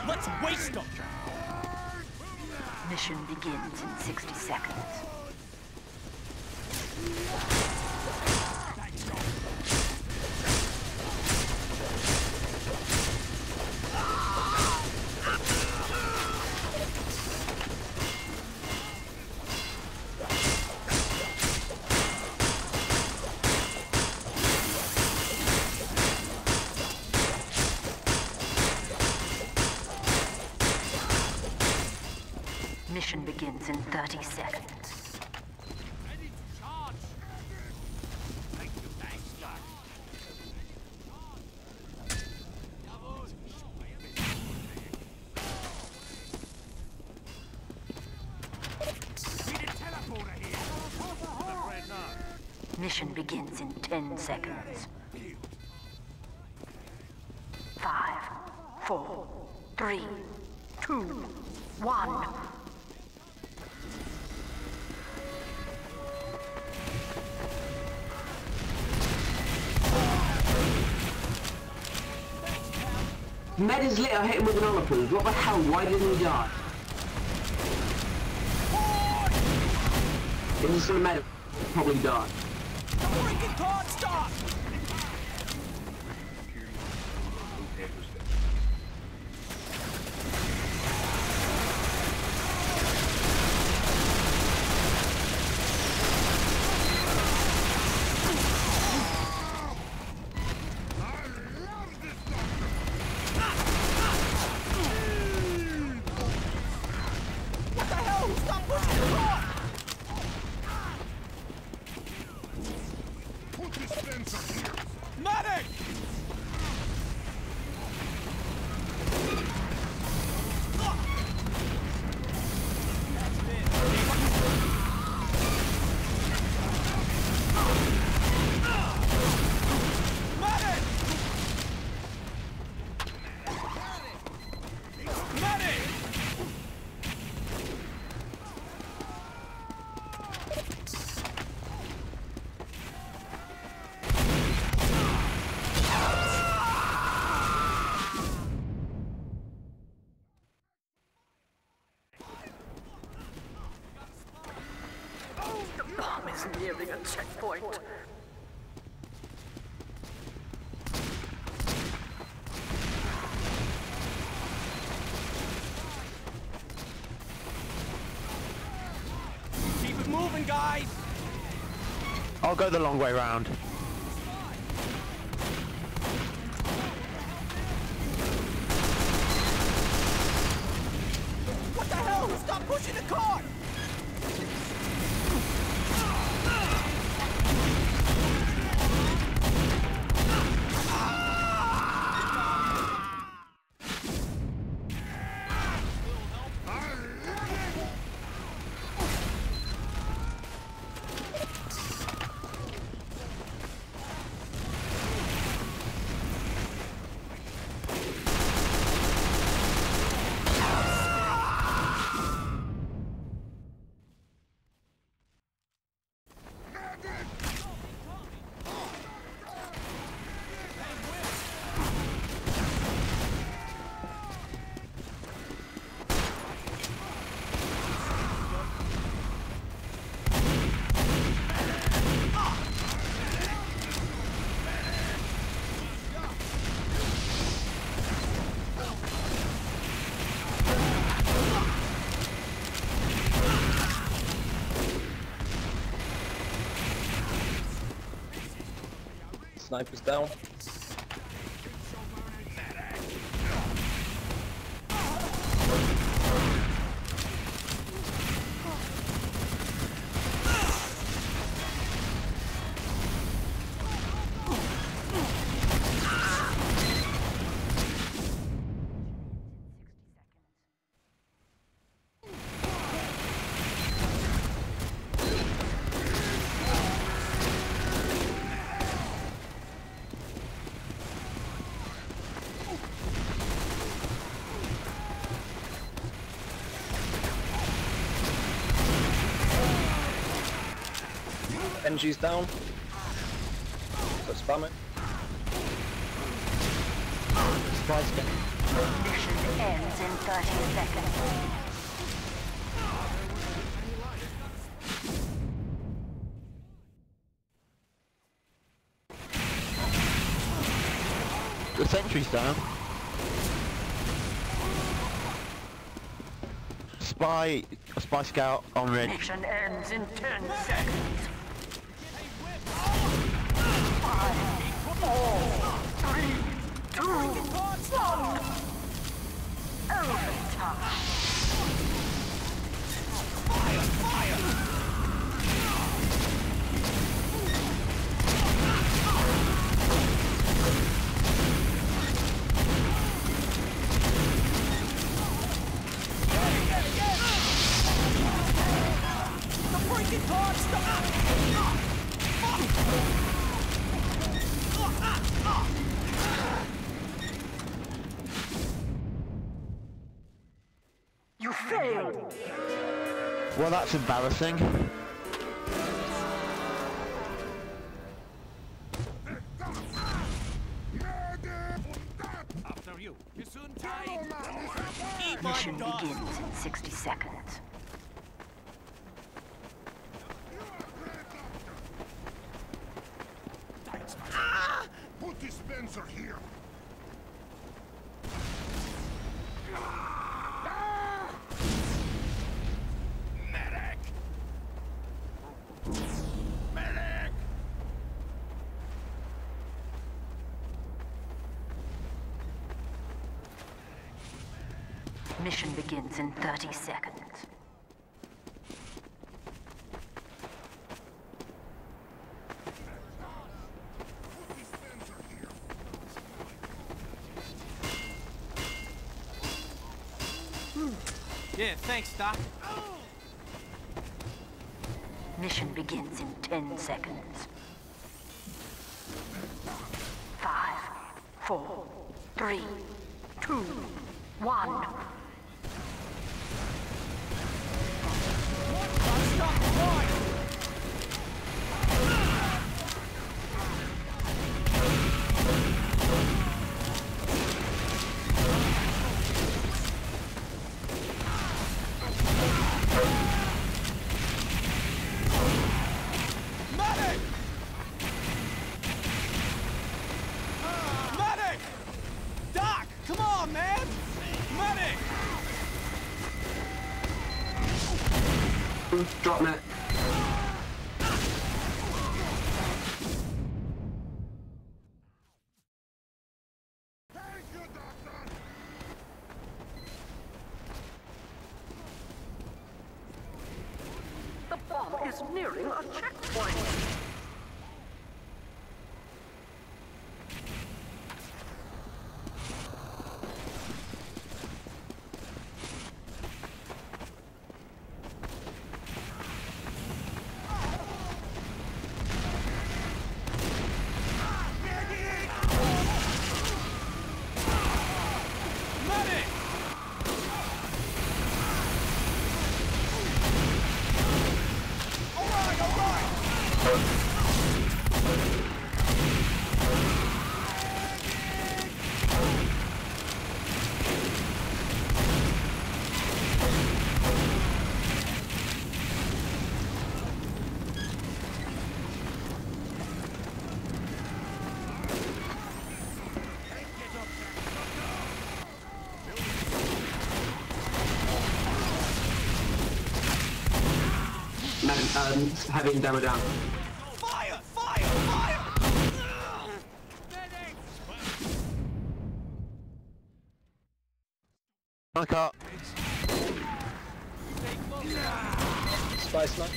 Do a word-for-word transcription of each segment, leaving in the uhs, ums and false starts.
Let's waste them! Mission begins in sixty seconds. Mission begins in thirty seconds. Ready to charge! Thank you, thanks, Doc. Need a teleporter here. Mission begins in ten seconds. Five, four, three, two, one. Med is lit, I hit him with an olive. What the hell? Why didn't he die? If he's gonna med, he'll probably die. The freaking car stop! Medic! Bomb is nearing a checkpoint. Keep it moving, guys! I'll go the long way round. What the hell? Stop pushing the car! Sniper's down. N G's down. So spam it. Spy scan. Mission ends in thirty seconds. The sentry's down. Spy, spy scout on red. Mission ends in ten seconds. Five, four, three, two, one. Overtime. Fire! Fire! Freaking hard stuff! You failed! Well, that's embarrassing. After you. You soon tied. Keep Mission on, begins in sixty seconds. Put dispenser here. Medic! Medic! Mission begins in thirty seconds. Yeah, thanks, Doc. Mission begins in ten seconds. Five, four, three, two, one. Stop the fire! Medic! Medic! Doc, come on, man! Medic! Drop net. Thank you, Doctor. The bomb is nearing a checkpoint. Medic! Alright, alright! Man, um, having demo down. Fire! Fire! Fire! Medic! I can't. Spy snipe.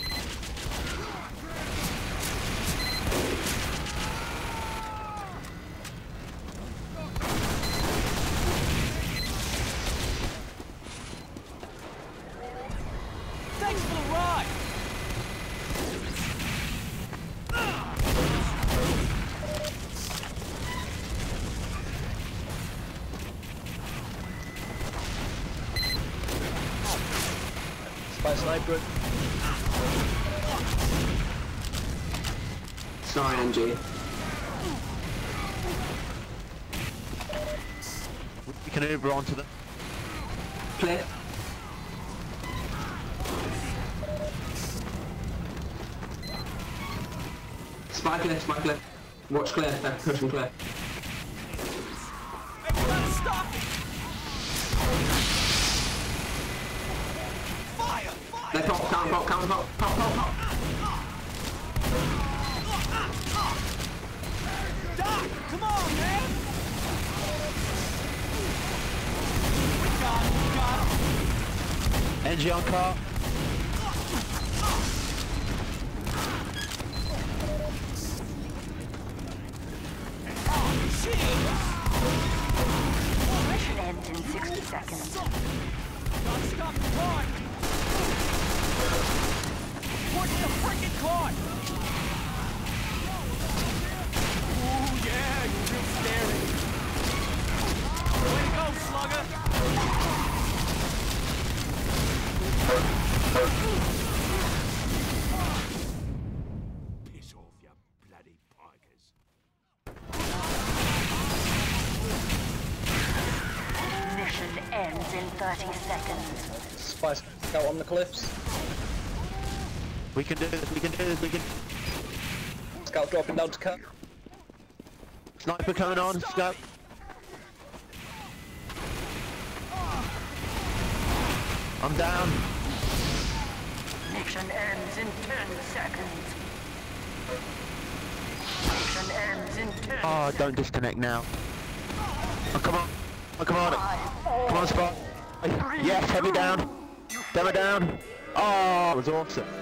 Thanks for the ride! Spy sniper. Sorry, N G. can Uber onto them. Clear. Spy clear, spy clear. Watch clear, they're pushing clear. Everyone stop it! Fire! Fire! They pop, counter pop, counter pop, pop, pop, pop. Doc, come on, man! We got him, we got him! N G on car. Mission ends in sixty seconds. Gotta stop the car! Push the freaking car! Ooh, yeah, you're real scary. Way to go, slugger! Piss off, you bloody pikers. Mission ends in thirty seconds. Spy scout on the cliffs. We can do this, we can do this, we can... Scout dropping down to cut. Sniper coming on, scout. I'm down. Mission ends in ten seconds. Mission ends in ten Oh, don't disconnect now. Oh, come on. Oh, come on. Come on, Spot. Yes, heavy down. Demo down. Oh, that was awesome.